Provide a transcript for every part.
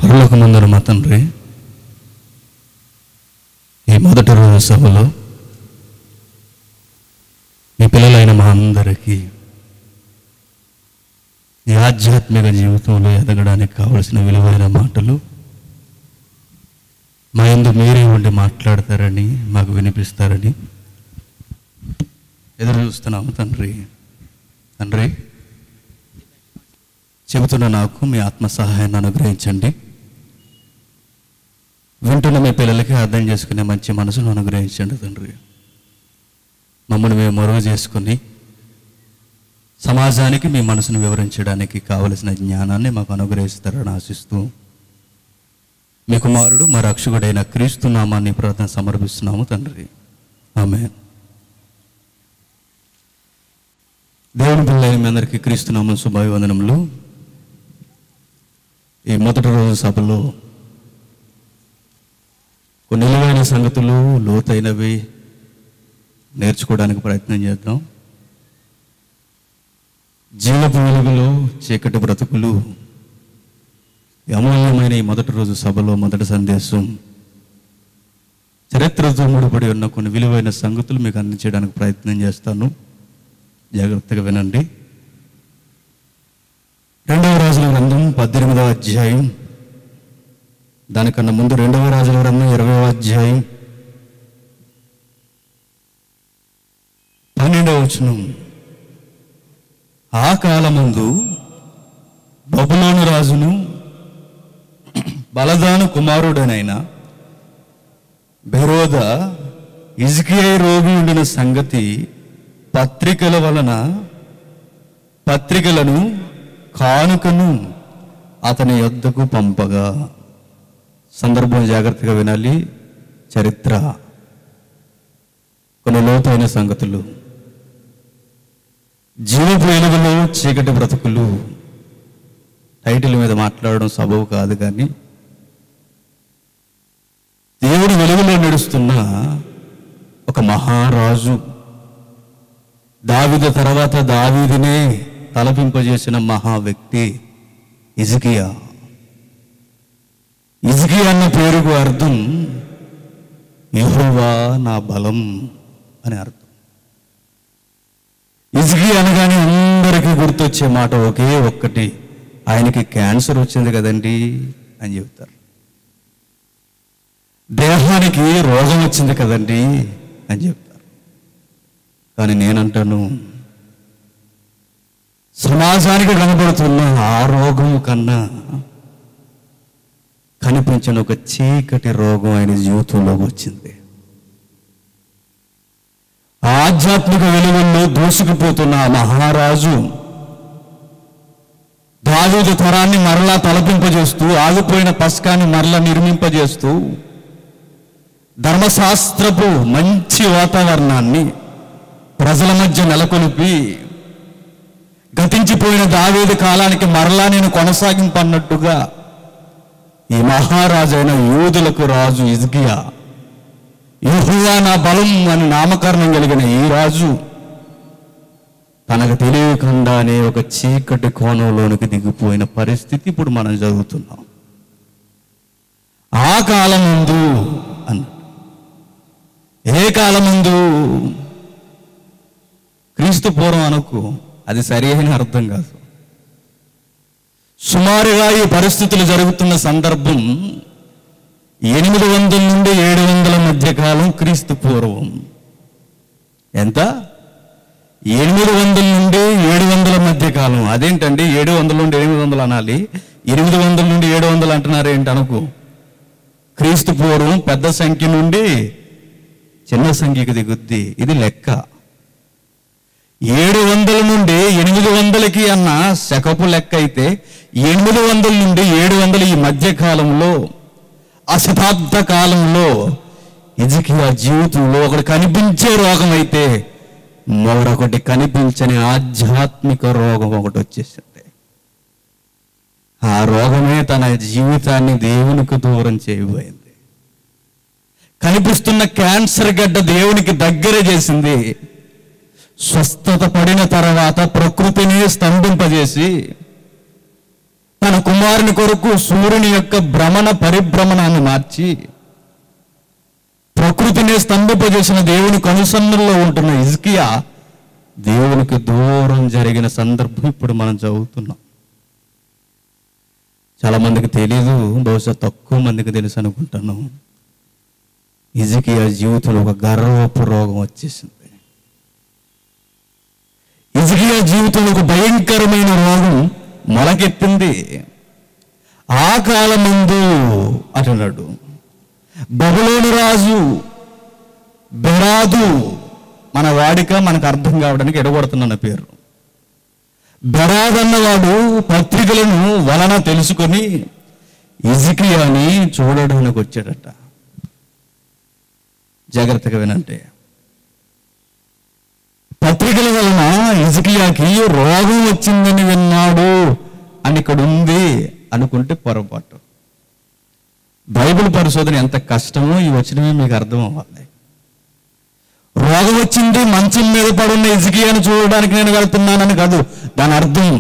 పరలోకమందున మా తండ్రి, ఈ మొదటి రోజు సభలో మీ పిల్లలైన మా అందరికీ ఈ ఆధ్యాత్మిక జీవితంలో ఎదగడానికి కావలసిన విలువైన మాటలు మా యందు మీరే ఉండి మాట్లాడతారని, మాకు వినిపిస్తారని ఎదురు చూస్తున్నాము తండ్రి. తండ్రి, చెబుతున్న నాకు మీ ఆత్మ సహాయాన్ని అనుగ్రహించండి. వింటున్న మీ పిల్లలకి అర్థం చేసుకునే మంచి మనసును అనుగ్రహించండి తండ్రి. మమ్మల్ని మేము మరుగు చేసుకుని సమాజానికి మీ మనసును వివరించడానికి కావలసిన జ్ఞానాన్ని మాకు అనుగ్రహిస్తారని ఆశిస్తూ మీ కుమారుడు మా రక్షకుడైన క్రీస్తు నామాన్ని ప్రార్థన సమర్పిస్తున్నాము తండ్రి. ఆమేన్. దేవుని పిల్లలైన మీ అందరికీ క్రీస్తు నామం శుభాభివందనములు. ఈ మొదటి రోజు సభలో కొన్ని నిలువైన సంగతులు, లోతైనవి నేర్చుకోవడానికి ప్రయత్నం చేద్దాం. జీవపు వెలుగులో చీకటి బ్రతుకులు, అమూల్యమైన ఈ మొదటి రోజు సభలో మొదటి సందేశం చరిత్రతో ముడిపడి ఉన్న కొన్ని విలువైన సంగతులు మీకు అందించడానికి ప్రయత్నం చేస్తాను. జాగ్రత్తగా వినండి. 2వ రాజుల గ్రంథం 18వ అధ్యాయం, దానికన్నా ముందు 2వ రాజుల గ్రంథం 20వ అధ్యాయం 12వ వచనం. ఆ కాలమందు బబులోను రాజును బలదాను కుమారుడనైన బెరోద హిజ్కియా రోగి ఉండిన సంగతి పత్రికలను కానుకను అతని యొద్దకు పంపగా. సందర్భం జాగ్రత్తగా వినాలి. చరిత్ర, కొన్ని లోతైన సంగతులు, జీవపు వెలుగులో చీకటి బ్రతుకులు. టైటిల్ మీద మాట్లాడడం సబబు కాదు, కానీ దేవుడు వెలుగులో నడుస్తున్న ఒక మహారాజు, దావీదు తర్వాత దావీదునే తలపింపజేసిన మహా వ్యక్తి హిజ్కియా. హిజ్కియా అన్న పేరుకు అర్థం యెహోవా నా బలం అని అర్థం. హిజ్కియా అనగానే అందరికీ గుర్తొచ్చే మాట ఒకే ఒక్కటి, ఆయనకి క్యాన్సర్ వచ్చింది కదండి అని చెబుతారు. దేహానికి రోగం వచ్చింది కదండి అని చెప్తారు. కానీ నేనంటాను, సమాజానికి కనబడుతున్న ఆ రోగం కన్నా కనిపించిన ఒక చీకటి రోగం ఆయన జీవితంలోకి వచ్చింది. ఆధ్యాత్మిక వెలుగుల్లో దూసుకుపోతున్న ఆ మహారాజు దావీదు తరాన్ని మరలా తలపింపజేస్తూ, ఆగిపోయిన పస్కాన్ని మరలా నిర్మింపజేస్తూ, ధర్మశాస్త్రపు మంచి వాతావరణాన్ని ప్రజల మధ్య నెలకొల్పి, గతించిపోయిన దావీదు కాలానికి మరలా నేను కొనసాగింపన్నట్టుగా ఈ మహారాజు అయిన యూదులకు రాజు హిజ్కియా, యెహోవా నా బలం అని నామకరణం కలిగిన ఈ రాజు తనకు తెలియకుండానే ఒక చీకటి కోణంలోనికి దిగిపోయిన పరిస్థితి ఇప్పుడు మనం చదువుతున్నాం. ఆ కాలం ముందు అన్న, ఏ కాలం ముందు? క్రీస్తు పూర్వం అనుకో, అది సరి అయిన అర్థం కాదు. సుమారుగా ఈ పరిస్థితులు జరుగుతున్న సందర్భం 800 నుండి 700 మధ్య కాలం క్రీస్తు పూర్వం. ఎంత? 800 నుండి 700 మధ్య కాలం. అదేంటండి 700 నుండి 800 అనాలి, 800 నుండి 700 అంటున్నారు ఏంటి అనుకో. క్రీస్తు పూర్వం పెద్ద సంఖ్య నుండి చిన్న సంఖ్యకి దిగుద్ది. ఇది లెక్క. 700 నుండి 800కి అన్న శకపు లెక్క అయితే, 800 నుండి 700 ఈ మధ్య కాలంలో, ఆ శతాబ్ద కాలంలో హిజ్కియా జీవితంలో ఒకటి కనిపించే రోగం అయితే మరొకటి కనిపించని ఆధ్యాత్మిక రోగం ఒకటి వచ్చేసింది. ఆ రోగమే తన జీవితాన్ని దేవునికి దూరం చేయబోయింది. కనిపిస్తున్న క్యాన్సర్ గడ్డ దేవునికి దగ్గర చేసింది. స్వస్థత పడిన తర్వాత ప్రకృతిని స్తంభింపజేసి తన కుమారుని కొరకు సూర్యుని యొక్క భ్రమణ పరిభ్రమణాన్ని మార్చి ప్రకృతిని స్తంభింపజేసిన దేవుని కనుసన్నల్లో ఉంటున్న హిజ్కియా దేవునికి దూరం జరిగిన సందర్భం ఇప్పుడు మనం చదువుతున్నాం. చాలా మందికి తెలీదు, బహుశా తక్కువ మందికి తెలుసు అనుకుంటాను. హిజ్కియా జీవితంలో ఒక గర్వపు రోగం వచ్చేసింది. హిజ్కియా జీవితంలో ఒక భయంకరమైన రోగం మొలకెత్తింది. ఆ కాలమందు అంటున్నాడు, బబులోను రాజు బెరాదు, మన వాడిక మనకు అర్థం కావడానికి ఎడగొడుతున్న పేరు. బెరాదు అన్నవాడు పత్రికలను వలన తెలుసుకొని హిజ్కియాని చూడడానికి వచ్చాడట. జాగ్రత్తగా వినంటే, పత్రికల వలన హిజ్కియాకి రోగం వచ్చిందని విన్నాడు అని ఇక్కడ ఉంది అనుకుంటే పొరపాటు. బైబిల్ పరిశోధన ఎంత కష్టమో ఈ వచనమే మీకు అర్థం అవ్వాలి. రోగం వచ్చింది, మంచం మీద పడున్న హిజ్కియాను చూడడానికి నేను వెళ్తున్నానని కాదు దాని అర్థం.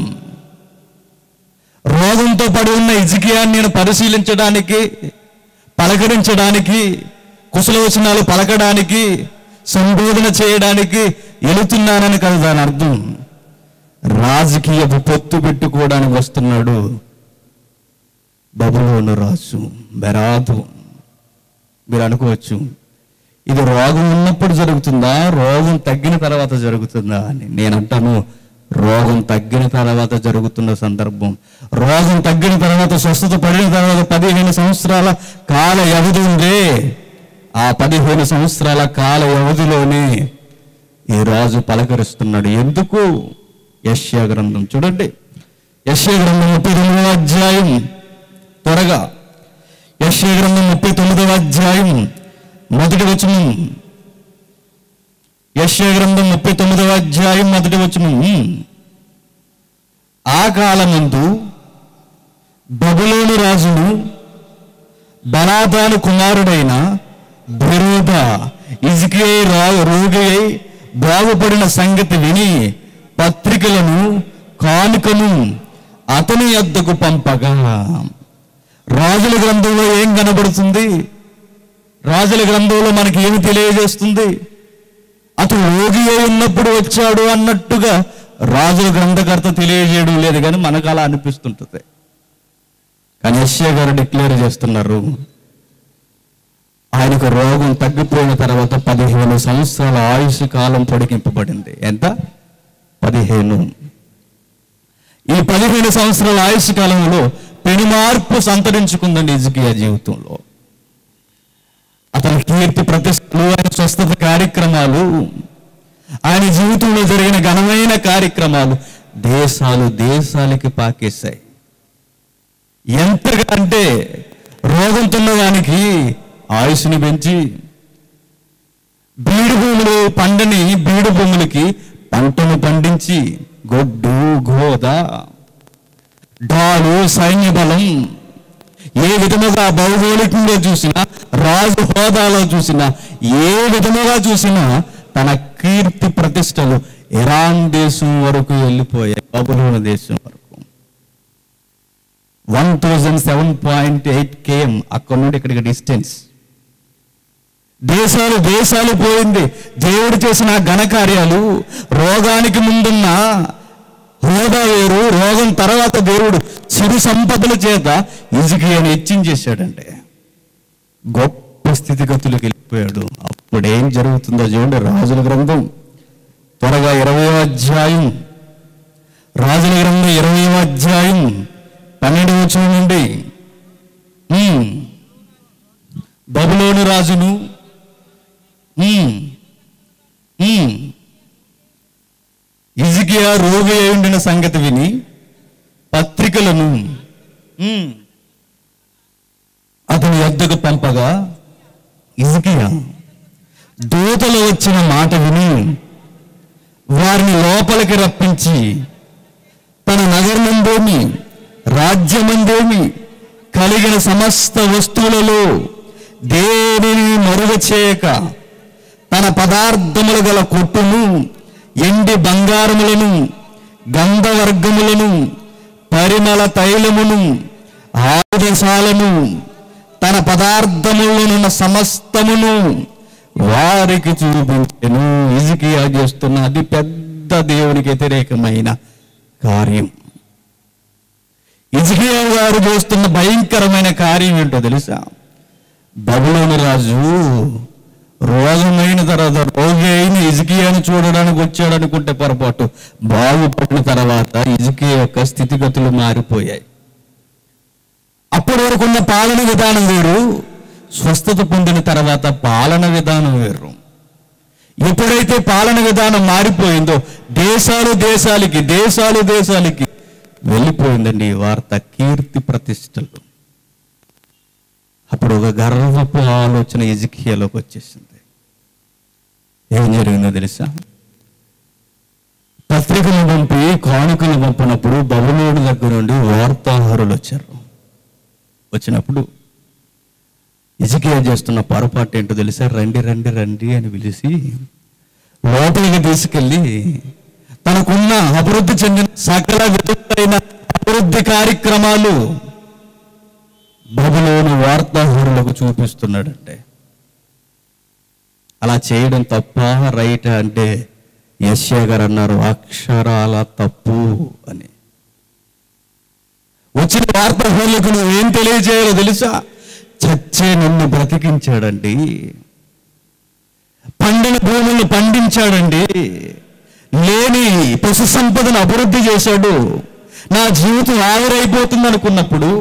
రోగంతో పడి ఉన్న హిజ్కియాని నేను పరిశీలించడానికి, పలకరించడానికి, కుశలవచనాలు పలకడానికి, సంబోధన చేయడానికి వెళుతున్నానని కాదు దాని అర్థం. రాజకీయపు పొత్తు పెట్టుకోవడానికి వస్తున్నాడు బబులోను రాజు బెరాదు. మీరు అనుకోవచ్చు, ఇది రోగం ఉన్నప్పుడు జరుగుతుందా, రోగం తగ్గిన తర్వాత జరుగుతుందా అని. నేను అంటాను, రోగం తగ్గిన తర్వాత జరుగుతున్న సందర్భం. రోగం తగ్గిన తర్వాత, స్వస్థత పడిన తర్వాత 15 సంవత్సరాల కాల వ్యవధి ఉందే, ఆ 15 సంవత్సరాల కాల వ్యవధిలోనే ఈ రాజు పలకరిస్తున్నాడు. ఎందుకు? యెషయా గ్రంథం చూడండి, యెషయా గ్రంథం 39వ అధ్యాయం. త్వరగా యెషయా గ్రంథం 39వ అధ్యాయం మొదటి వచనం. యెషయా గ్రంథం 39వ అధ్యాయం మొదటి వచనం. ఆ కాలమందు బబులోను రాజును బలాదాను కుమారుడైన బెరోద హిజ్కియా రోగి అయి బాగుపడిన సంగతి విని పత్రికలను కానుకను అతని యొద్దకు పంపగా. రాజుల గ్రంథంలో ఏం కనబడుతుంది? రాజుల గ్రంథంలో మనకి ఏమి తెలియజేస్తుంది? అతను రోగి అయి ఉన్నప్పుడు వచ్చాడు అన్నట్టుగా రాజుల గ్రంథకర్త తెలియజేయడం లేదు, కానీ మనకు అలా అనిపిస్తుంటుంది. కానీ యెషయా గారు డిక్లేర్ చేస్తున్నారు, ఆయనకు రోగం తగ్గిపోయిన తర్వాత 15 సంవత్సరాల ఆయుష్ కాలం పొడిగింపబడింది. ఎంత? 15. ఈ 15 సంవత్సరాల ఆయుష్ కాలంలో పెను మార్పు సంతరించుకుందండి హిజ్కియా జీవితంలో. అతని కీర్తి ప్రతిష్టలు, ఆయన స్వస్థత కార్యక్రమాలు, ఆయన జీవితంలో జరిగిన ఘనమైన కార్యక్రమాలు దేశాలకి పాకేశాయి. ఎంతగా అంటే రోగంతో వానికి ఆయుష్ని పెంచి, బీడు భూములు పండని బీడు భూములకి పంటను పండించి, గొడ్డు గోద డాలు సైన్య బలం, ఏ విధముగా భౌగోళికంగా చూసినా, రాజు హోదాలో చూసినా, ఏ విధముగా చూసినా తన కీర్తి ప్రతిష్టలు ఇరాన్ దేశం వరకు వెళ్ళిపోయాయి, బబులోను దేశం వరకు. 1007.8 km అక్కడ నుండి ఇక్కడికి డిస్టెన్స్. దేశాలు పోయింది. దేవుడు చేసిన ఘనకార్యాలు, రోగానికి ముందున్న హోదా వేరు, రోగం తర్వాత దేవుడు సిరి సంపదల చేత హిజ్కియాని హెచ్చించేశాడంటే గొప్ప స్థితిగతులకు వెళ్ళిపోయాడు. అప్పుడేం జరుగుతుందో చూడండి. రాజుల గ్రంథం త్వరగా 20వ అధ్యాయం, రాజుల గ్రంథం 20వ అధ్యాయం 12వ వచనం నుండి. బబులోను రాజును హిజ్కియా రోగి అయి ఉండిన సంగతి విని పత్రికలను అతని యొద్దకు పంపగా, హిజ్కియా దూతలు వచ్చిన మాట విని వారిని లోపలికి రప్పించి తన నగరమందేమి రాజ్యమందేమి కలిగిన సమస్త వస్తువులలో దేనిని మరుగ చేయక తన పదార్థములు గల కొట్టును, ఎండి బంగారములను, గంధవర్గములను, పరిమళ తైలమును, ఆయుధశాలను, తన పదార్థములనున్న సమస్తమును వారికి చూపించెను. హిజ్కియా చేస్తున్న అది పెద్ద దేవునికి వ్యతిరేకమైన కార్యం. హిజ్కియా గారు చేస్తున్న భయంకరమైన కార్యం ఏంటో తెలుసా? బబులోను రాజు రోగమైన తర్వాత, రోగి అయిన హిజ్కియాను చూడడానికి వచ్చాడు అనుకుంటే పొరపాటు. బాగుపడిన తర్వాత హిజ్కియా యొక్క స్థితిగతులు మారిపోయాయి. అప్పటి వరకు ఉన్న పాలన విధానం వేరు, స్వస్థత పొందిన తర్వాత పాలన విధానం వేరు. ఎప్పుడైతే పాలన విధానం మారిపోయిందో దేశాలు దేశాలకి వెళ్ళిపోయిందండి ఈ వార్త, కీర్తి ప్రతిష్టలు. అప్పుడు ఒక గర్వపు ఆలోచన హిజ్కియాలోకి వచ్చేసింది. ఏం జరిగిందో తెలుసా? పత్రికలు పంపి కానుకలు పంపినప్పుడు బబులోను దగ్గర నుండి వార్తాహరులు వచ్చారు. వచ్చినప్పుడు హిజ్కియా చేస్తున్న పొరపాటు ఏంటో తెలుసా? రండి రండి రండి అని పిలిచి లోపలికి తీసుకెళ్ళి తనకున్న అభివృద్ధి చెందిన సకల విధమైన అభివృద్ధి కార్యక్రమాలు బబులోను వార్తాహరులకు చూపిస్తున్నాడంటే, అలా చేయడం తప్ప రైట్ అంటే యెషయా గారు అన్నారు అక్షరాల తప్పు అని. వచ్చిన వార్తాహరులకు నువ్వు ఏం తెలియజేయాలో తెలుసా? చచ్చే నన్ను బ్రతికించాడండి, పండిన భూములను పండించాడండి, లేని పశు సంపదను అభివృద్ధి చేశాడు, నా జీవితం ఆవిరైపోతుంది అనుకున్నప్పుడు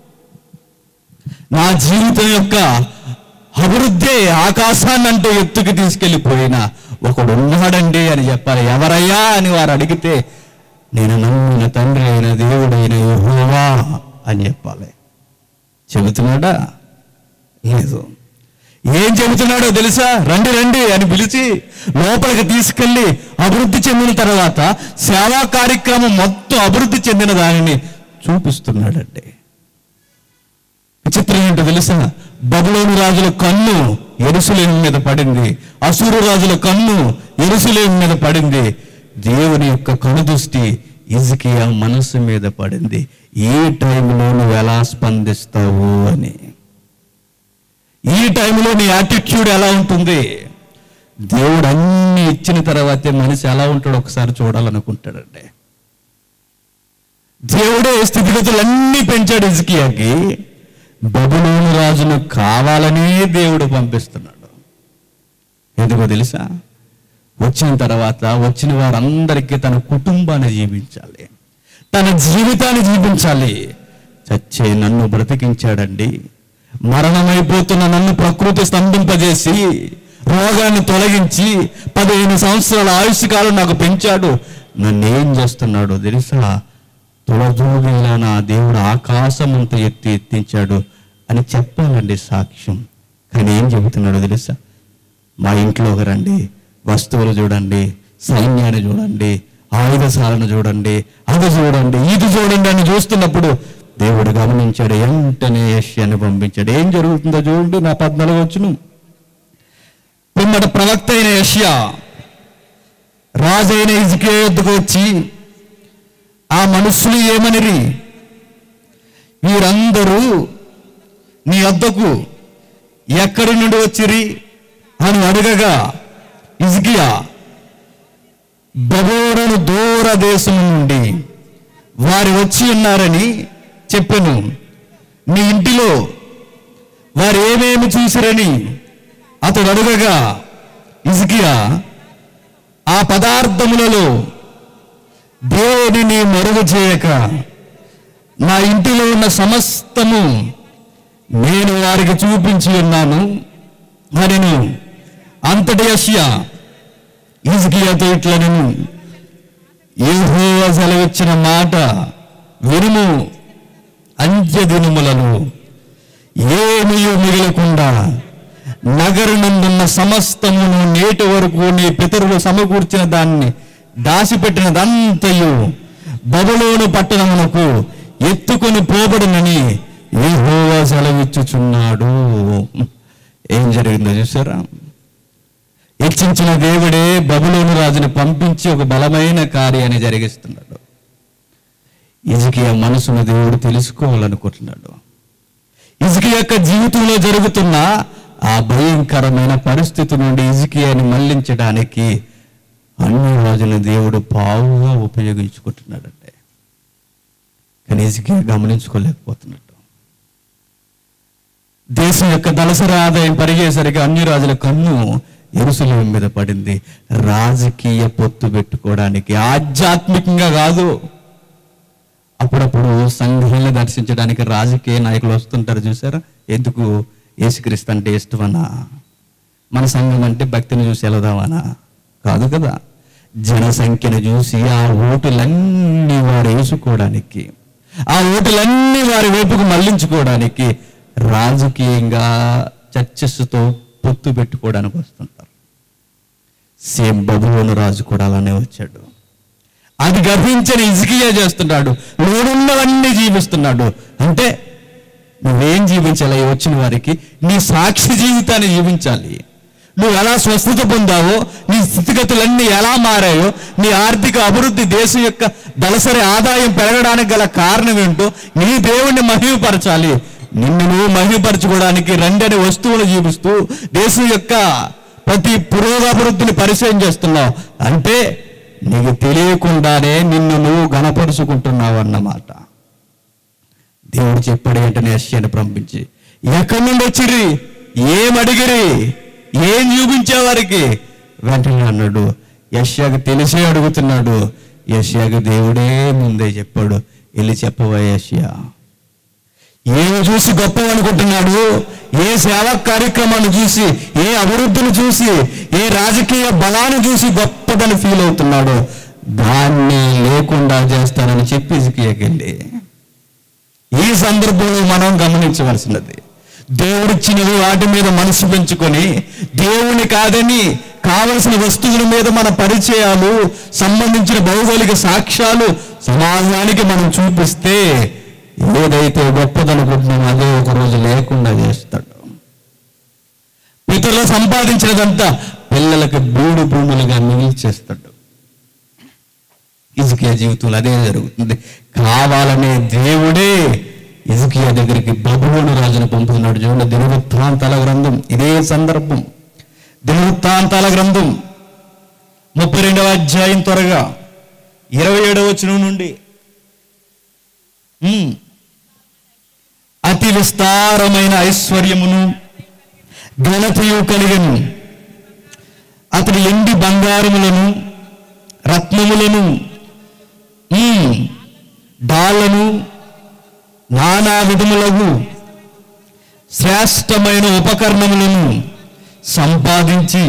నా జీవితం యొక్క అభివృద్ధి ఆకాశాన్ని అంటే ఎత్తుకి తీసుకెళ్ళిపోయిన ఒకడు ఉన్నాడండి అని చెప్పాలి. ఎవరయ్యా అని వారు అడిగితే నేను నమ్మిన తండ్రి అయిన దేవుడైన యెహోవా అని చెప్పాలి. చెబుతున్నాడా? లేదు. ఏం చెబుతున్నాడో తెలుసా? రండి రండి అని పిలిచి లోపలికి తీసుకెళ్ళి అభివృద్ధి చెందిన తర్వాత సేవా కార్యక్రమం మొత్తం అభివృద్ధి చెందిన దానిని చూపిస్తున్నాడండి. విచిత్రం ఏంటో తెలుసా? బబులోను రాజుల కన్ను యెరూషలేము మీద పడింది, అశూరు రాజుల కన్ను యెరూషలేము మీద పడింది. దేవుని యొక్క కనుదృష్టి హిజ్కియా మనసు మీద పడింది. ఈ టైంలో నువ్వు ఎలా స్పందిస్తావు అని. ఈ టైంలో నీ యాటిట్యూడ్ ఎలా ఉంటుంది? దేవుడు అన్ని ఇచ్చిన తర్వాతే మనిషి ఎలా ఉంటాడో ఒకసారి చూడాలనుకుంటాడండి. దేవుడే స్థితిగతులన్నీ పెంచాడు హిజ్కియాకి. బబులోను రాజును కావాలనే దేవుడు పంపిస్తున్నాడు. ఎందుకో తెలుసా? వచ్చిన తర్వాత వచ్చిన వారందరికీ తన కుటుంబాన్ని జీవించాలి, తన జీవితాన్ని జీవించాలి. చచ్చే నన్ను బ్రతికించాడండి, మరణమైపోతున్న నన్ను ప్రకృతి స్తంభింపజేసి రోగాన్ని తొలగించి 15 సంవత్సరాల ఆయుష్ కాలం నాకు పెంచాడు. నన్ను ఏం చేస్తున్నాడో తెలుసా? తులజూగిలా నా దేవుడు ఆకాశం అంత ఎత్తించాడు అని చెప్పాలండి సాక్ష్యం. కానీ ఏం చెబుతున్నాడో తెలుసా? మా ఇంట్లోకి రండి, వస్తువులు చూడండి, సైన్యాన్ని చూడండి, ఆయుధశాలను చూడండి, అది చూడండి, ఇది చూడండి అని చూస్తున్నప్పుడు దేవుడు గమనించాడు. వెంటనే యెషయాను పంపించాడు. ఏం జరుగుతుందో చూడండి. నా 14 వచ్చును. పిమ్మట ప్రవక్త అయిన యెషయా రాజైన హిజ్కియా యొద్దకు వచ్చి ఆ మనుషులు ఏమనిరి? వీరందరూ నీ వద్దకు ఎక్కడి నుండి వచ్చిరి అని అడగగా హిజ్కియా బబులోను దూర దేశం నుండి వారు వచ్చి ఉన్నారని చెప్పెను. నీ ఇంటిలో వారు ఏమేమి చూసిరని అతడు అడగగా హిజ్కియా ఆ పదార్థములలో దేనిని మరుగు చేయక నా ఇంటిలో ఉన్న సమస్తము నేను వారికి చూపించి ఉన్నాను అనెను. అంతటి యెషయా హిజ్కియాతో ఇట్లనెను, యెహోవా సెలవిచ్చిన మాట వినుము. అంత్య దినములలో ఏమీ మిగలకుండా నగరనందున్న సమస్తమును నేటి వరకు నీ పితరులు సమకూర్చిన దాన్ని దాచిపెట్టినదంతయు బబులోను పట్టణమునకు ఎత్తుకొని పోబడునని యెహోవా సెలవిచ్చుచున్నాడు. ఏం జరిగిందో చూసారా? హెచ్చించిన దేవుడే బబులోను రాజుని పంపించి ఒక బలమైన కార్యాన్ని జరిగిస్తున్నాడు. హిజ్కియా మనసును దేవుడు తెలుసుకోవాలనుకుంటున్నాడు. హిజ్కియా యొక్క జీవితంలో జరుగుతున్న ఆ భయంకరమైన పరిస్థితి నుండి హిజ్కియాని మళ్లించడానికి అన్ని రాజులను దేవుడు పావుగా ఉపయోగించుకుంటున్నాడంటే, కానీ హిజ్కియా గమనించుకోలేకపోతున్నాడు. దేశం యొక్క దళసరి ఆదాయం పెరిగేసరికి అన్ని రాజుల కన్ను యెరూషలేము మీద పడింది. రాజకీయ పొత్తు పెట్టుకోవడానికి, ఆధ్యాత్మికంగా కాదు. అప్పుడప్పుడు సంఘాలను దర్శించడానికి రాజకీయ నాయకులు వస్తుంటారు చూసారా? ఎందుకు? యేసుక్రీస్తు అంటే ఇష్టమనా? మన సంఘం అంటే భక్తిని చూసి వెళదామనా? కాదు కదా. జనసంఖ్యను చూసి ఆ ఓటులన్నీ వారు వేసుకోవడానికి, ఆ ఓటులన్నీ వారి వైపుకు మళ్లించుకోవడానికి రాజకీయంగా చర్చస్తో పొత్తు పెట్టుకోవడానికి వస్తుంటారు. సేమ్ బబులోను రాజు కూడా అలానే వచ్చాడు. అది గర్వించని హిజ్కియా చేస్తున్నాడు, లోనున్నవన్నీ జీవిస్తున్నాడు. అంటే నువ్వేం జీవించాలి? వచ్చిన వారికి నీ సాక్షి జీవితాన్ని జీవించాలి. నువ్వు ఎలా స్వస్థత పొందావో, నీ స్థితిగతులన్నీ ఎలా మారాయో, నీ ఆర్థిక అభివృద్ధి, దేశం యొక్క దళసరి ఆదాయం పెరగడానికి గల కారణం ఏంటో, నీ దేవుణ్ణి మహిమపరచాలి. నిన్ను నువ్వు మహిమపరచుకోవడానికి రెండని వస్తువులు జీవిస్తూ దేశం యొక్క ప్రతి పురోగభివృద్ధిని పరిచయం చేస్తున్నావు అంటే నీకు తెలియకుండానే నిన్ను నువ్వు గణపరుచుకుంటున్నావు అన్నమాట. దేవుడు చెప్పాడు వెంటనే యెషయాను పంపించి, ఎక్కడి నుండి వచ్చిరి, ఏం అడిగిరి, ఏం చూపించేవారికి? వెంటనే అన్నాడు. యెషయాకు తెలిసే అడుగుతున్నాడు. యెషయాకు దేవుడే ముందే చెప్పాడు, వెళ్ళి చెప్పవా యెషయా, ఏమి చూసి గొప్ప అనుకుంటున్నాడు? ఏ సేవా కార్యక్రమాన్ని చూసి, ఏ అభివృద్ధిని చూసి, ఏ రాజకీయ బలాన్ని చూసి గొప్పదని ఫీల్ అవుతున్నాడు? దాన్ని లేకుండా చేస్తానని చెప్పి హిజ్కియాకి వెళ్ళి, ఈ సందర్భంలో మనం గమనించవలసినది, దేవుడిచ్చినవి వాటి మీద మనసు పెంచుకొని దేవుని కాదని కావలసిన వస్తువుల మీద మన పరిచయాలు, సంబంధించిన భౌగోళిక సాక్ష్యాలు సమాజానికి మనం చూపిస్తే ఏదైతే గొప్పదనుకుంటున్నామో అదే ఒక రోజు లేకుండా చేస్తాడు. పితరులు సంపాదించినదంతా పిల్లలకు బూడు భూములుగా మిగిల్చేస్తాడు. హిజ్కియా జీవితంలో అదే జరుగుతుంది. కావాలనే దేవుడే హిజ్కియా దగ్గరికి బబులోను రాజును పంపుతున్నాడు. చూడండి, దినవృత్తాంతాల గ్రంథం, ఇదే సందర్భం. దినవృత్తాంతాల గ్రంథం 32వ అధ్యాయం త్వరగా 27వ వచనం నుండి. అతి విస్తారమైన ఐశ్వర్యమును ఘనతయు కలిగను. అతడు ఎండి బంగారములను, రత్నములను, డాళ్లను, నానా విధములకు శ్రేష్టమైన ఉపకరణములను సంపాదించి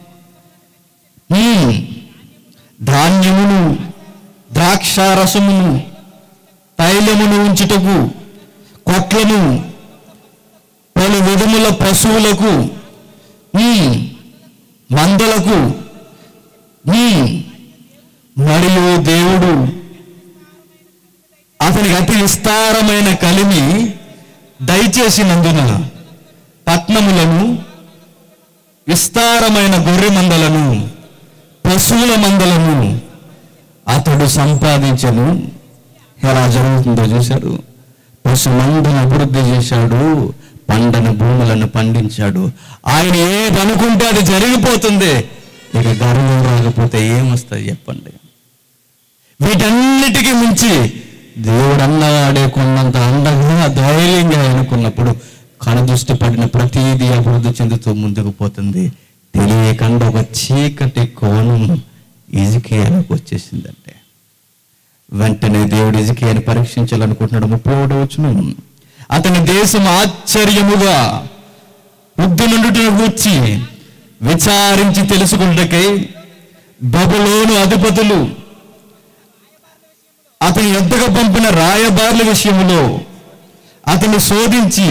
ధాన్యమును, ద్రాక్షారసమును, తైలమును ఉంచుటకు కొట్లను, పలు విధముల పశువులకు, మందలకు, మరియు దేవుడు అతనికి అతి విస్తారమైన కలిమి దయచేసినందున పట్నములను, విస్తారమైన గొర్రె మందలను, పశువుల మందలను అతడు సంపాదించను. ఎలా జరుగుతుందో చూశాడు. పశుమందును అభివృద్ధి చేశాడు, పండని భూములను పండించాడు. ఆయన ఏది అనుకుంటే అది జరిగిపోతుంది. ఇక గర్వం రాకపోతే ఏమొస్తుంది చెప్పండి? వీటన్నిటికీ మించి దేవుడు అన్నవాడే కొన్నంత అందంగా, ధైర్యంగా అనుకున్నప్పుడు కనుదృష్టి పడిన ప్రతిదీ అభివృద్ధి చెందుతూ ముందుకు పోతుంది. తెలియకుండా ఒక చీకటి కోణం హిజ్కియాకు వచ్చేసిందంటే వెంటనే దేవుడు హిజ్కియాని పరీక్షించాలనుకుంటున్నాడు. 31వ వచనం, అతని దేశం ఆశ్చర్యముగా వృద్ధి నుండుటను గూర్చి విచారించి తెలుసుకుంటకై బబులోను అధిపతులు అతని యొద్దకు పంపిన రాయబారుల విషయంలో అతన్ని శోధించి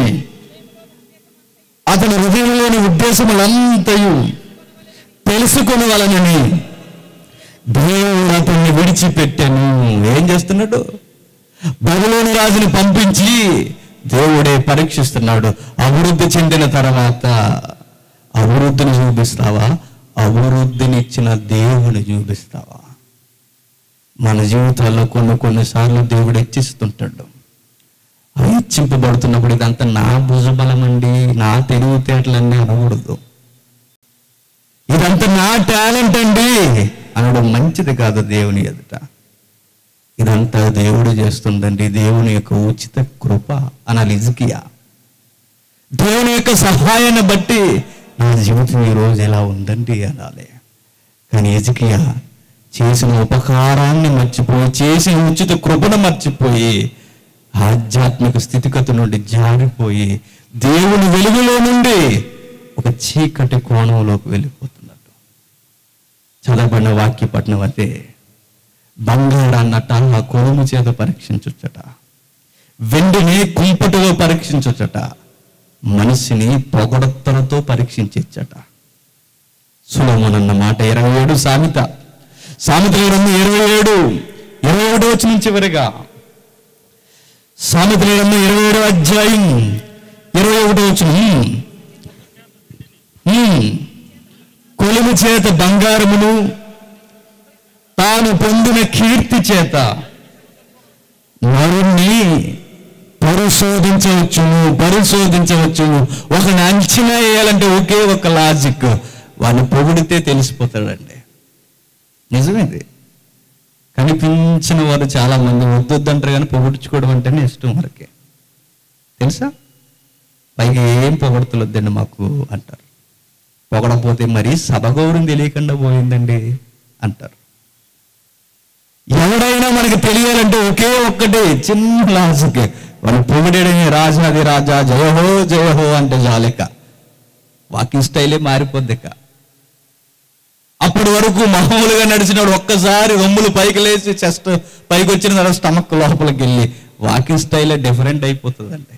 అతని హృదయంలోని ఉద్దేశములంతయు తెలుసుకొనవలనని దేవుడు అతన్ని విడిచిపెట్టాను. ఏం చేస్తున్నాడు? బబులోను రాజుని పంపించి దేవుడే పరీక్షిస్తున్నాడు. అభివృద్ధి చెందిన తర్వాత అభివృద్ధిని చూపిస్తావా? అభివృద్ధినిచ్చిన దేవుని చూపిస్తావా? మన జీవితాల్లో కొన్నిసార్లు దేవుడు హెచ్చిస్తుంటాడు. హెచ్చింపబడుతున్నప్పుడు ఇదంతా నా భుజబలం అండి, నా తెలివితేటలన్నీ అనకూడదు. ఇదంతా నా టాలెంట్ అండి అనడం మంచిది కాదు దేవుని ఎదుట. ఇదంతా దేవుడు చేస్తుందండి, దేవుని యొక్క ఉచిత కృప అనాలి హిజ్కియా. దేవుని యొక్క సహాయాన్ని బట్టి నా జీవితం ఈరోజు ఎలా ఉందండి అనాలి. కానీ హిజ్కియా చేసిన ఉపకారాన్ని మర్చిపోయి, చేసిన ఉచిత కృపను మర్చిపోయి, ఆధ్యాత్మిక స్థితిగతి నుండి జారిపోయి దేవుని వెలుగులో నుండి ఒక చీకటి కోణంలోకి వెళ్ళిపోతున్నట్టు. చదవబడిన వాక్య పట్టణం అయితే బంగారాన్నట ఆ కొలుము చేత పరీక్షించొచ్చట, వెండిని కుంపటిలో పరీక్షించొచ్చట, మనిషిని పొగడతలతో పరీక్షించచ్చట. సొలొమోను అన్న మాట 27 సామెతల గ్రంథం 27 వచ్చిన చివరిగా సామెతల గ్రంథం 27 అధ్యాయం 21 వచనం. కొలుము చేత బంగారమును తాను పొందిన కీర్తి చేత నరుణ్ణి పరిశోధించవచ్చును. ఒకని అంచనా వేయాలంటే ఒకే ఒక లాజిక్, వాడిని పొగిడితే తెలిసిపోతాడండి. నిజమేది. కనిపించిన వారు చాలా మంది వద్దంటారు, కానీ పొగుడుచుకోవడం అంటేనే ఇష్టం వారికి. తెలుసా? పైగా ఏం పొగడతలొద్దండి మాకు అంటారు. పొగడపోతే మరీ సభ గౌరవం తెలియకుండా పోయిందండి అంటారు. ఎవడైనా మనకి తెలియాలంటే ఒకే ఒక్కటి చిన్న లాజిక్, వాళ్ళు పొగిడేయడమే రాజాది రాజా జయహో జయహో అంటే జాలిక. వాకింగ్ స్టైలే మారిపోద్దిక. అప్పటి వరకు మామూలుగా నడిచినాడు ఒక్కసారి రొమ్ములు పైకి లేచి చెస్ట్ పైకి వచ్చిన తర్వాత స్టమక్ లోపలికి వెళ్ళి వాకింగ్ స్టైలే డిఫరెంట్ అయిపోతుందండి.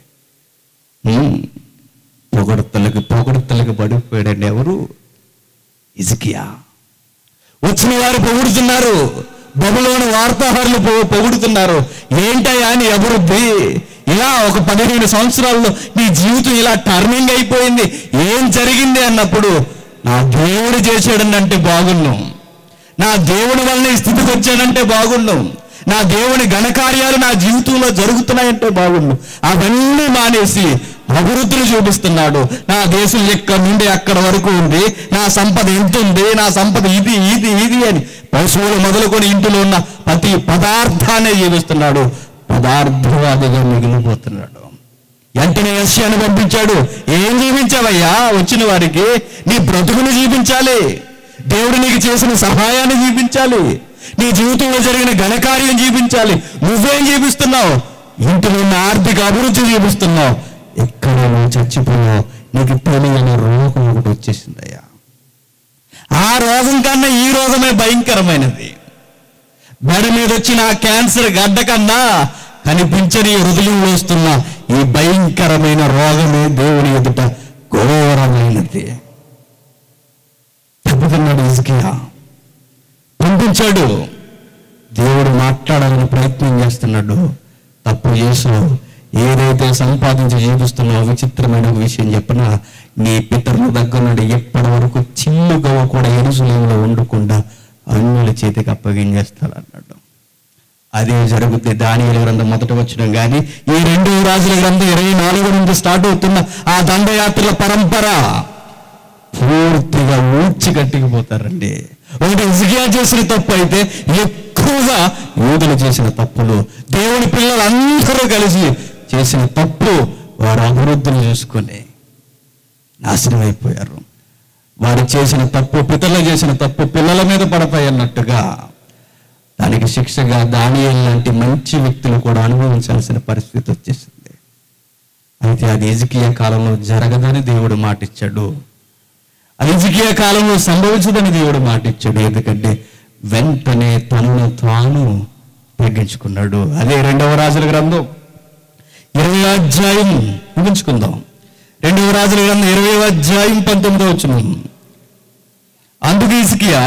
పొగడతలకి పడిపోయాడండి. ఎవరు? హిజ్కియా. వచ్చిన వారు పొగుడుతున్నారు, బబులోను వార్తాహరులు పొగుడుతున్నారు. ఏంటయ్యా నీ అభివృద్ధి? ఇలా ఒక 15 సంవత్సరాల్లో నీ జీవితం ఇలా టర్నింగ్ అయిపోయింది, ఏం జరిగింది అన్నప్పుడు, నా దేవుడు చేశాడనంటే బాగున్నాం, నా దేవుడి వలన ఈ స్థితికి వచ్చాడంటే బాగున్నాం, నా దేవుని ఘనకార్యాలు నా జీవితంలో జరుగుతున్నాయంటే బాగున్నాం. అవన్నీ మానేసి అభివృద్ధిని చూపిస్తున్నాడు. నా దేశం ఎక్కడి నుండి అక్కడ వరకు ఉంది, నా సంపద ఎంత ఉంది, నా సంపద ఇది ఇది ఇది అని పశువులు మొదలుకొని ఇంటిలో ఉన్న ప్రతి పదార్థాన్ని జీవిస్తున్నాడు. పదార్థవాదిగా మిగిలిపోతున్నాడు. వెంటనే యెషయాను పంపించాడు. ఏం జీవించావయ్యా? వచ్చిన వారికి నీ బ్రతుకుని జీవించాలి, దేవుడు నీకు చేసిన సహాయాన్ని జీవించాలి, నీ జీవితంలో జరిగిన ఘనకార్యం జీవించాలి. నువ్వేం జీవిస్తున్నావు? ఇంటిలో ఉన్న ఆర్థిక అభివృద్ధి జీవిస్తున్నావు. ఎక్కడ నువ్వు చచ్చిపోయావు, నీకు తెలియని రోగం ఒకటి వచ్చేసిందయ్యా. ఆ రోగం కన్నా ఈ రోగమే భయంకరమైనది. మెడ మీద వచ్చిన ఆ క్యాన్సర్ గడ్డ కన్నా కనిపించని హృదయంలో వస్తున్న ఈ భయంకరమైన రోగమే దేవుని ఎదుట ఘోరమైనది. దెబ్బతిన్నాడు హిజ్కియా. పంపించాడు. దేవుడు మాట్లాడాలని ప్రయత్నం చేస్తున్నాడు. తప్పు చేసు. ఏదైతే సంపాదించి జీవిస్తున్నావు, విచిత్రమైన విషయం చెప్పినా, నీ పితరుల దగ్గర నుండి ఎప్పటి వరకు చిల్లుగవ కూడా యెరూషలేములో ఉండకుండా అన్యుల చేతికి అప్పగించేస్తాడు అన్నాడు. అదే జరుగుద్ది. దానియేలు గ్రంథం 1వ వచనం కానీ ఈ 2వ రాజుల గ్రంథం 24 నుంచి స్టార్ట్ అవుతున్న ఆ దండయాత్రల పరంపర పూర్తిగా ఊడ్చిగట్టిపోతారండి. ఒకటి హిజ్కియా చేసిన తప్పు అయితే ఎక్కువగా యూదులు చేసిన తప్పులు, దేవుని పిల్లలందరూ కలిసి చేసిన తప్పు, వారు అభివృద్ధిని చూసుకొని నాశనం అయిపోయారు. వారు చేసిన తప్పు, పితరులు చేసిన తప్పు పిల్లల మీద పడతాయి అన్నట్టుగా దానికి శిక్షగా దానియేలు లాంటి మంచి వ్యక్తులు కూడా అనుభవించాల్సిన పరిస్థితి వచ్చేసింది. అయితే అది హిజ్కియా కాలంలో జరగదని దేవుడు మాటిచ్చాడు. అది హిజ్కియా కాలంలో సంభవించదని దేవుడు మాటిచ్చాడు. ఎందుకంటే వెంటనే తనను తాను తగ్గించుకున్నాడు. అదే 2వ రాజుల గ్రంథం 20వ అధ్యాయం ముగించుకుందాం. 2వ రాజుల గ్రంథం 20వ అధ్యాయం 19వ వచనం. అందుకు హిజ్కియా,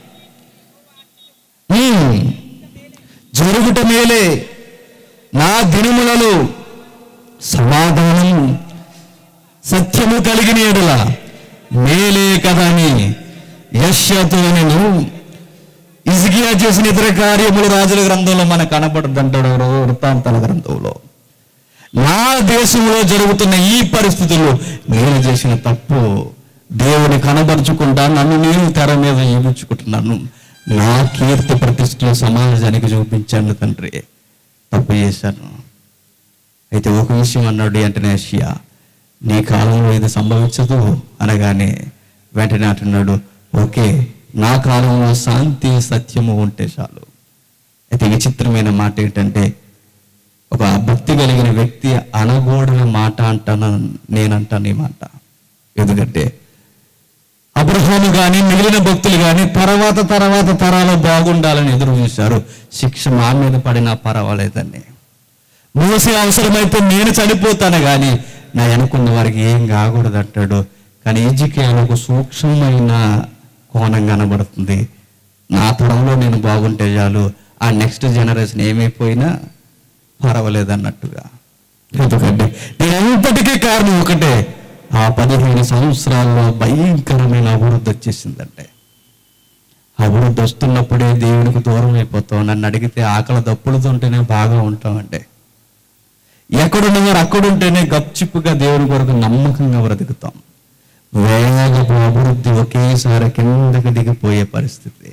జరుగుట మేలే, నా దినములలో సమాధానం సత్యము కలిగిన ఎడల మేలే కదా అని యెషయాతో నేను హిజ్కియా చేసిన ఇతర కార్యములు రాజుల గ్రంథంలో మనకు కనపడుతుంటాడు, వృత్తాంతాల గ్రంథంలో. నా దేశంలో జరుగుతున్న ఈ పరిస్థితుల్లో నేను చేసిన తప్పు దేవుని కనబరుచుకుంటా నన్ను నేను తెర మీద చూపించుకుంటున్నాను. నా కీర్తి ప్రతిష్టలు సమాజానికి చూపించాను తండ్రి, తప్పు చేశాను. అయితే ఒక విషయం అన్నాడు వెంటనే యెషయా, నీ కాలంలో ఇది సంభవించదు అనగానే వెంటనే అంటున్నాడు, ఓకే, నా కాలంలో శాంతి సత్యము ఉంటే చాలు. అయితే విచిత్రమైన మాట ఏంటంటే, ఒక భక్తి కలిగిన వ్యక్తి అనగూడని మాట నేనంటాను ఈ మాట. ఎందుకంటే అబ్రహాము కానీ మిగిలిన భక్తులు కానీ తర్వాత తరాలు బాగుండాలని ఎదురు చూశారు. శిక్ష మా మీద పడినా పర్వాలేదని. మోసే అవసరమైతే నేను చనిపోతాను కానీ నా వెనుకున్న వారికి ఏం కాకూడదు అంటాడు. కానీ హిజ్కియాలో ఒక సూక్ష్మమైన కోణం కనబడుతుంది. నా తరంలో నేను బాగుంటే చాలు, ఆ నెక్స్ట్ జనరేషన్ ఏమైపోయినా పర్వాలేదు అన్నట్టుగా. ఎందుకంటే నేను అంతటికీ కారణం ఒకటే, ఆ 15 సంవత్సరాల్లో భయంకరమైన అభివృద్ధి వచ్చేసిందంటే. అభివృద్ధి వస్తున్నప్పుడే దేవునికి దూరం అయిపోతాం. నన్ను అడిగితే ఆకలి దప్పులతో ఉంటేనే బాగా ఉంటామంటే, ఎక్కడున్నవారు అక్కడుంటేనే గప్చిప్పుగా దేవుని కొరకు నమ్మకంగా బ్రతుకుతాం. వేగపు అభివృద్ధి ఒకేసారి కిందకి దిగిపోయే పరిస్థితి,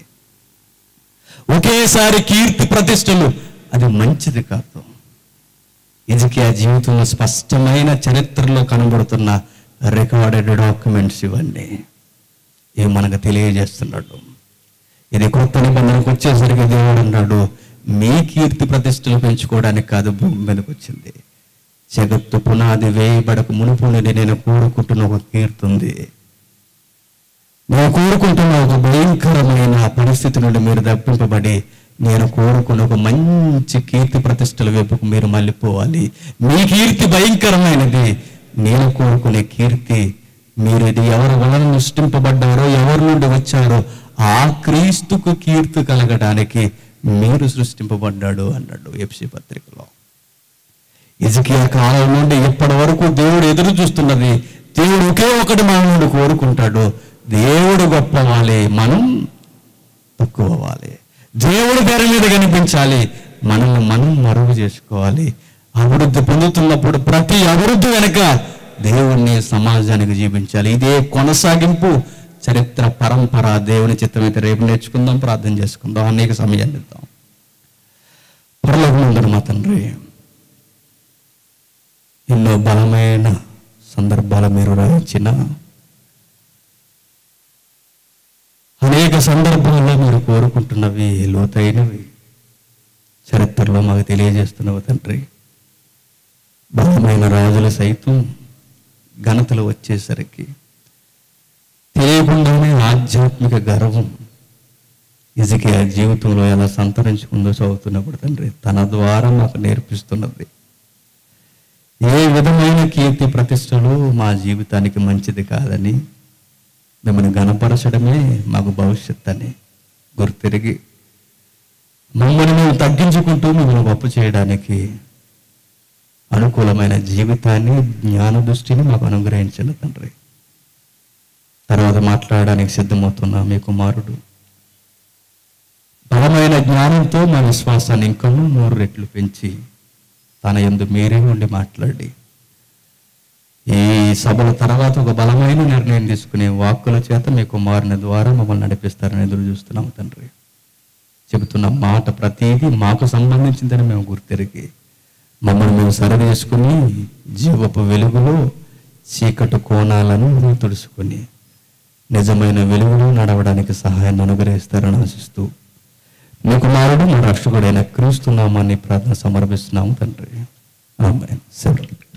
ఒకేసారి కీర్తి ప్రతిష్టలు, అది మంచిది కాదు. హిజ్కియా జీవితంలో స్పష్టమైన చరిత్రలో కనబడుతున్న రికార్డెడ్ డాక్యుమెంట్స్ ఇవన్నీ ఇవి మనకు తెలియజేస్తున్నాడు. ఇది కొత్త నిబంధనకు వచ్చేసరికి దేవుడు అన్నాడు, మీ కీర్తి ప్రతిష్టలు పెంచుకోవడానికి కాదు భూమి మీదకి వచ్చింది. జగత్తు పునాది వేయబడక మునుపు నుండి నేను కోరుకుంటున్న ఒక కీర్తి ఉంది. నేను కోరుకుంటున్న ఒక భయంకరమైన పరిస్థితి నుండి మీరు తప్పింపబడి నేను కోరుకున్న ఒక మంచి కీర్తి ప్రతిష్టల వైపుకు మీరు మళ్ళీపోవాలి. మీ కీర్తి భయంకరమైనది. నేను కోరుకునే కీర్తి, మీరు ఇది ఎవరి వలన సృష్టింపబడ్డారో, ఎవరి నుండి వచ్చారో ఆ క్రీస్తుకు కీర్తి కలగడానికి మీరు సృష్టింపబడ్డాడు అన్నాడు ఎఫెసీ పత్రికలో. హిజ్కియా కాలం నుండి ఇప్పటి వరకు దేవుడు ఎదురు చూస్తున్నది, దేవుడు ఒకే ఒకటి మన నుండి కోరుకుంటాడు, దేవుడు గొప్పవాలి, మనం తక్కువ అవ్వాలి. దేవుడి పేరు మీద కనిపించాలి, మనల్ని మనం మరుగు చేసుకోవాలి. అభివృద్ధి పొందుతున్నప్పుడు ప్రతి అభివృద్ధి వెనక దేవుణ్ణి సమాజానికి జీవించాలి. ఇదే కొనసాగింపు, చరిత్ర పరంపర. దేవుని చిత్తమైతే రేపు నేర్చుకుందాం, ప్రార్థన చేసుకుందాం, అనేక సమయాన్ని ఇద్దాం. పరలోకమందున మా తండ్రి, ఎన్నో బలమైన సందర్భాలు మీరు రాయించిన అనేక సందర్భాల్లో మీరు కోరుకుంటున్నవి లోతైనవి చరిత్రలో మాకు తెలియజేస్తున్నావు తండ్రి. బలమైన రాజులు సైతం ఘనతలు వచ్చేసరికి తెలియకుండానే ఆధ్యాత్మిక గర్వం హిజ్కియా జీవితంలో ఎలా సంతరించుకుందో చదువుతున్నప్పుడు తండ్రి తన ద్వారా మాకు నేర్పిస్తున్నది. ఏ విధమైన కీర్తి ప్రతిష్టలు మా జీవితానికి మంచిది కాదని, మిమ్మల్ని గణపరచడమే మాకు భవిష్యత్ అని గుర్తిరిగి మమ్మల్ని మేము తగ్గించుకుంటూ మిమ్మల్ని గొప్ప చేయడానికి అనుకూలమైన జీవితాన్ని, జ్ఞాన దృష్టిని మాకు అనుగ్రహించండి తండ్రి. తర్వాత మాట్లాడడానికి సిద్ధమవుతున్న మీ కుమారుడు బలమైన జ్ఞానంతో మా విశ్వాసాన్ని ఇంకనూ 3 రెట్లు పెంచి తన యందు మీరే ఉండి మాట్లాడి ఈ సభల తర్వాత ఒక బలమైన నిర్ణయం తీసుకునే వాక్కుల చేత మీ కుమారుని ద్వారా మమ్మల్ని నడిపిస్తారని ఎదురు చూస్తున్నాం తండ్రి. చెబుతున్న మాట ప్రతిదీ మాకు సంబంధించిందని మేము గుర్తెరిగి మమ్మల్ని మేము సరిచేసుకుని జీవపు వెలుగులో చీకటి కోణాలను తుడుచుకొని నిజమైన వెలుగులో నడవడానికి సహాయాన్ని అనుగ్రహిస్తారని ఆశిస్తూ మీ కుమారుడు మా రక్షకుడైన క్రీస్తు నామాన్ని ప్రార్థన సమర్పిస్తున్నాము తండ్రి. ఆమేన్.